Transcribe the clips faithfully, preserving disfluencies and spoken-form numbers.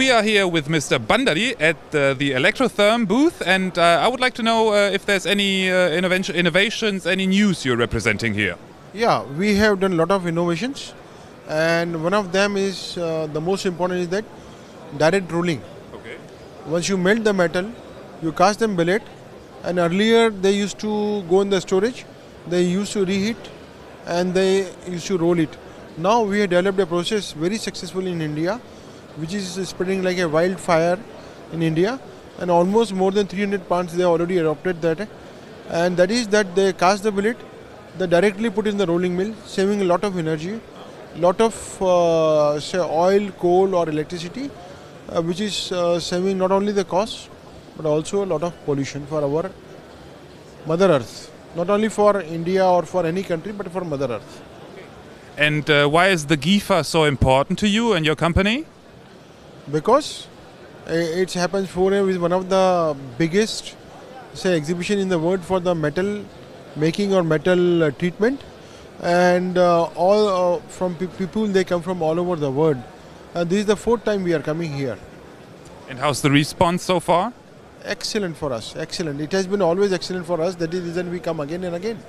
we are here with Mister Bandari at uh, the Electrotherm booth, and uh, I would like to know uh, if there's any uh, innovation, innovations, any news you're representing here. Yeah, we have done a lot of innovations, and one of them is uh, the most important is that direct rolling. Okay. Once you melt the metal, you cast them billet, and earlier they used to go in the storage, they used to reheat, and they used to roll it. Now we have developed a process very successfully in India, which is spreading like a wildfire in India, and almost more than three hundred plants they have already adopted that, and that is that they cast the billet, they directly put in the rolling mill, saving a lot of energy, lot of uh, say oil, coal or electricity, uh, which is uh, saving not only the cost but also a lot of pollution for our Mother Earth, not only for India or for any country but for Mother Earth. And uh, why is the G I F A so important to you and your company? Because it happens for is one of the biggest say exhibition in the world for the metal making or metal uh, treatment, and uh, all uh, from pe people they come from all over the world, and this is the fourth time we are coming here. And how's the response so far? Excellent for us, excellent. It has been always excellent for us. That is the reason we come again and again.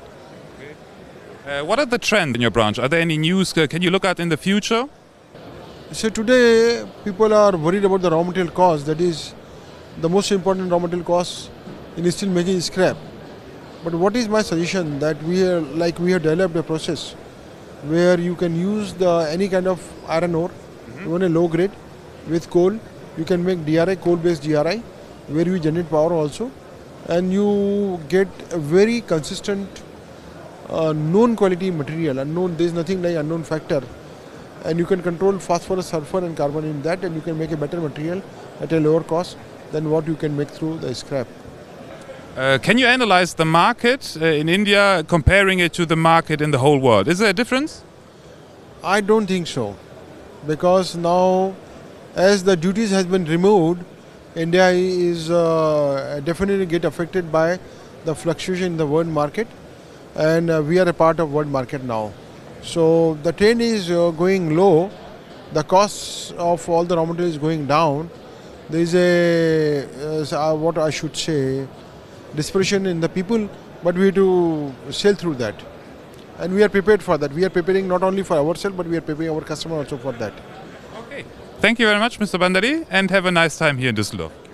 Uh, what are the trends in your branch? Are there any news? Uh, can you look at in the future? So today people are worried about the raw material cost. That is the most important raw material cost in steel making is scrap. But what is my suggestion that we are like we have developed a process where you can use the any kind of iron ore, mm-hmm. even a low grade with coal. You can make D R I, coal based D R I, where you generate power also, and you get a very consistent uh, known quality material. Unknown, there is nothing like unknown factor, and you can control phosphorus, sulfur and carbon in that, and you can make a better material at a lower cost than what you can make through the scrap. Uh, can you analyze the market uh, in India, comparing it to the market in the whole world? Is there a difference? I don't think so, because now as the duties has been removed, India is uh, definitely get affected by the fluctuation in the world market, and uh, we are a part of world market now. So the trend is uh, going low, the costs of all the raw material is going down. There is a uh, what I should say desperation in the people, but we have to sail through that, and we are prepared for that. We are preparing not only for ourselves but we are preparing our customer also for that. Okay. Thank you very much, Mister Bandari, and have a nice time here in Düsseldorf.